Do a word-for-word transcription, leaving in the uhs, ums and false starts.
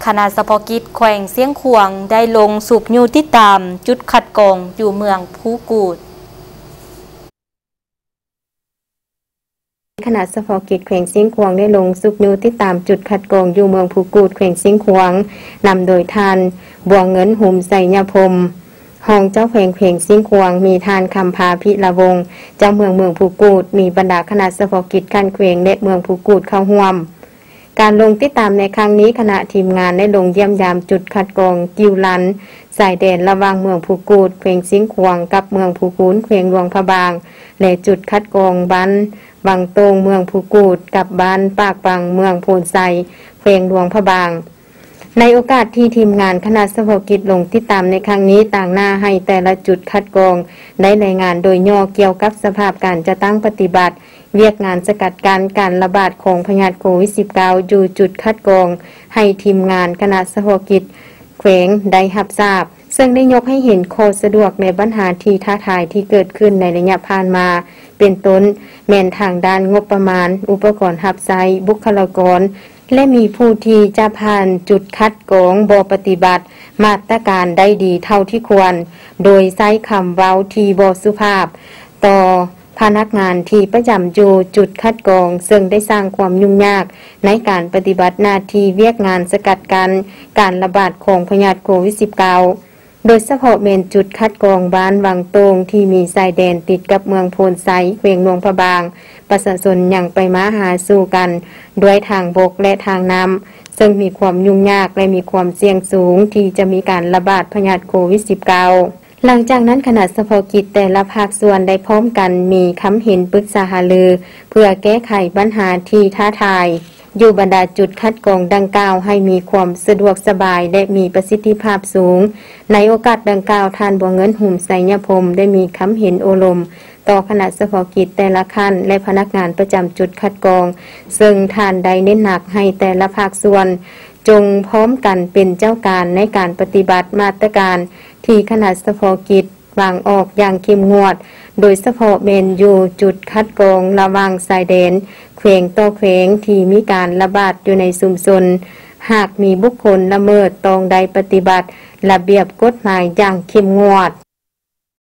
คณะเฉพาะกิจแขวงเสียงขวางได้ลงสูบอยู่ติดตามจุดคัดกรองอยู่เมืองภูกูดคณะเฉพาะกิจแขวงเสียงขวางได้ลงสุบยูที่ตามจุดคัดกรองอยู่เมืองภูกูดแขวงเสียงขวางนำโดยทานบัวเงินหุมใส่ยาพรมห้องเจ้าแขวงแขวงเสียงขวางมีทานคำพาพิละวงเจ้าเมืองเมืองภูกูดมีบรรดาคณะเฉพาะกิจการแขวงและเมืองภูกูดเข้าร่วมการลงติดตามในครั้งนี้คณะทีมงานได้ลงเยี่ยมยามจุดคัดกรองกิวลันสายแดนระหว่างเมืองภูกูดแขวงเสียงขวางกับเมืองภูกูนแขวงหลวงพระบางและจุดคัดกรองบ้านบางตรงเมืองภูกูดกับบ้านปากบางเมืองโพนไซแขวงหลวงพระบางในโอกาสที่ทีมงานคณะเฉพาะกิจลงติดตามในครั้งนี้ต่างหน้าให้แต่ละจุดคัดกรองได้รายงานโดยย่อเกี่ยวกับสภาพการจะตั้งปฏิบัติเวียกงานสกัดกั้นการระบาดของพยาธิโควิด สิบเก้า อยู่จุดคัดกรองให้ทีมงานคณะเฉพาะกิจแขวงได้รับทราบซึ่งได้ยกให้เห็นข้อสะดวกในปัญหาที่ท้าทายที่เกิดขึ้นในระยะผ่านมาเป็นต้นแม้นทางด้านงบประมาณอุปกรณ์รับใช้บุคลากรและมีผู้ที่จะผ่านจุดคัดกรองบ่ปฏิบัติมาตรการได้ดีเท่าที่ควรโดยใช้คำเว้าที่บ่สุภาพต่อพนักงานที่ประจำอยู่จุดคัดกรองซึ่งได้สร้างความยุ่งยากในการปฏิบัติหน้าที่เวียกงานสกัดกั้นการระบาดของพยาธิโควิด สิบเก้า โดยเฉพาะเมนจุดคัดกรองบ้านวังตงที่มีชายแดนติดกับเมืองโพนไซแขวงหลวงพระบางประชาชนยังไปมาหาสู่กันด้วยทางบกและทางน้ำซึ่งมีความยุ่งยากและมีความเสี่ยงสูงที่จะมีการระบาดพยาธิโควิด สิบเก้าหลังจากนั้นคณะเฉพาะกิจแต่ละภาคส่วนได้พร้อมกันมีคำเห็นปรึกษาหารือเพื่อแก้ไขปัญหาที่ท้าทายอยู่บรรดาจุดคัดกรองดังกล่าวให้มีความสะดวกสบายและมีประสิทธิภาพสูงในโอกาสดังกล่าวท่านบัวเงินหุ่มไสยพรมได้มีคำเห็นโอลมต่อคณะเฉพาะกิจแต่ละขั้นและพนักงานประจำจุดคัดกรองซึ่งท่านได้เน้นหนักให้แต่ละภาคส่วนจงพร้อมกันเป็นเจ้าการในการปฏิบัติมาตรการที่คณะเฉพาะกิจวางออกอย่างเข้มงวดโดยเฉพาะเมนอยู่จุดคัดกรองระหว่างชายแดนแขวงต่อแขวงที่มีการระบาดอยู่ในชุมชนหากมีบุคคลละเมิดต้องได้ปฏิบัติระเบียบกฎหมายอย่างเข้มงวด